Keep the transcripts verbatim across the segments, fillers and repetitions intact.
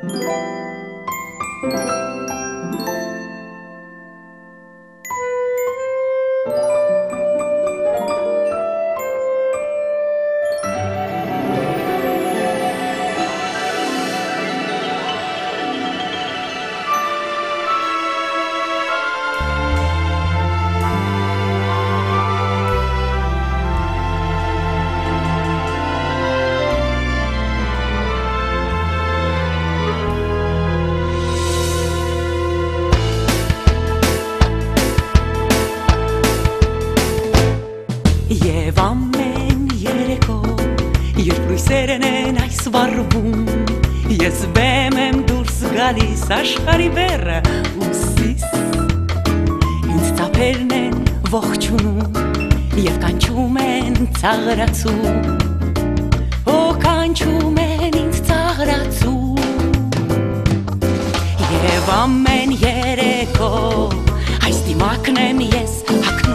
Եվ ամեն երեկո, երբ լույսերն են այս վառվում, ես բեմ եմ դուրս գալիս աշխարհի բեռը ուսիս, ինձ ծափերն են ողջունում և կանչում են ծաղրացու, օ կանչում են ինձ ծաղրացու, և ամեն երեկո, այս դիմակն եմ ես հագնում,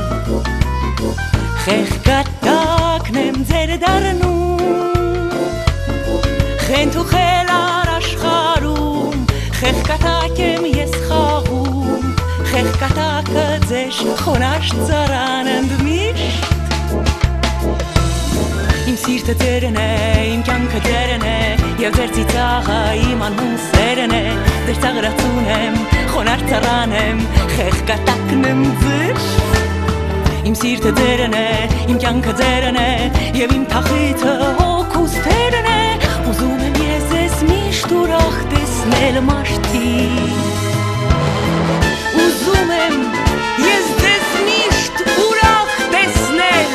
Խեղկատակն եմ ձեր դառնում, խենթ ու խելար աշխարհում, խեղկատակ եմ ես խաղում, խեղկատակը ձեզ խոնարհ ծառան ընդմիշտ, իմ սիրտը ձերն է, իմ կյանքը ձերն է, և ձեր ծիծաղը իմ անհուն սերն է, ձեր ծաղրացուն եմ, խոնարհ ծառան եմ, խեղկատակն եմ ձեր Իմ սիրտը ձերն է, իմ կյանքը ձերն է, և իմ թախիծը հոգուս թերն է, ուզում եմ ես ձեզ միշտ ուրախ տեսնել մաշտիկ, ուզում եմ ես ձեզ միշտ ուրախ տեսնել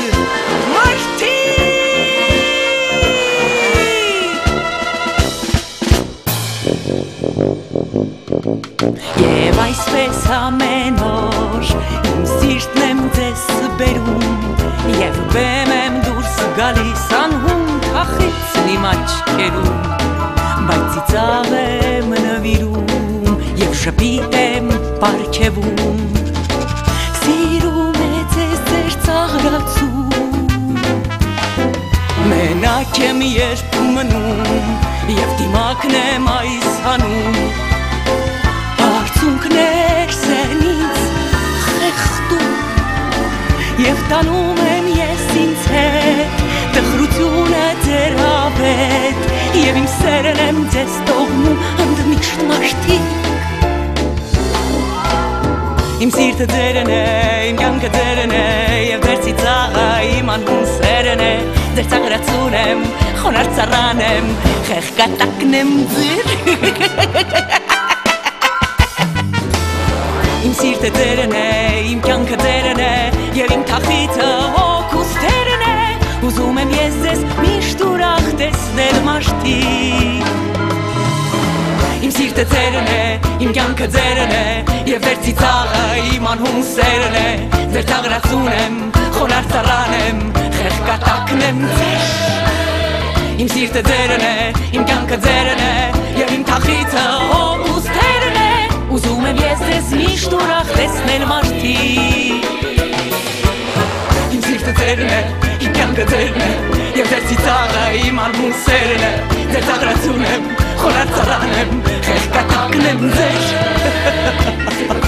մաշտիկ Եվ այսպես ամեն օր իմ սիրտն եմ ձեզ բերում Եվ բեմ եմ դուրս գալիս անհուն թախիծն իմ աչքերում Բայց ծիծաղ եմ նվիրում և շփիտ եմ պարգևում Սիրում է ձեզ ձեր ծաղրացում Մենակ եմ երբ մնում և դիմակն եմ այս հանում Արցունքներս են ինձ խեղդում Եվ տանում եմ ես ինձ հետ Տխրությունը ձեր հավետ Եվ իմ սերն եմ ձեզ տողնում ընդմիշտ մաշտիկ Իմ սիրտը ձերն է, իմ կյանքը ձերն է Եվ ձեր ծիծաղը իմ անհուն սերն է Ձեր ծաղրացուն եմ, խոնարհ ծառան եմ Խեղկատակն եմ ձեր Իմ սիրտը ձերն է, իմ կյանքը ձերն է Եվ իմ թախիծը հոգուս թերն է Ուզում եմ ես ձեզ միշտ ուրախ տեսնել մաշտիկ Իմ սիրտը ձերն է, իմ կյանքը ձերն է Եվ ձեր ծիծաղը իմ անհուն սերն է Ձեր ծաղրացուն եմ, խոնարհ ծառան եմ Խեղկատակն եմ ձեր Իմ սիրտը ձերն է, իմ կյանքը ձերն է Եվ իմ թախիծը հոգուս թերն է Ուզում եմ ես ձեզ միշտ ուրախ տեսնել մաշտիկ Իմ սիրտը ձերն է, իմ կյանքը ձերն է Եվ ձեր ծիծաղը իմ անհուն սերն է Ձեր ծաղրացուն եմ, խոնարհ ծառան եմ Խեղկատակն եմ ձեր